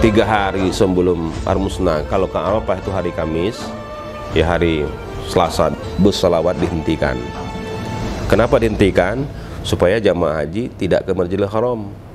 3 hari sebelum Armusna. Kalau ke Arafah itu hari Kamis, ya hari Selasa bus salawat dihentikan. Kenapa dihentikan? Supaya jamaah haji tidak ke Masjidil Haram.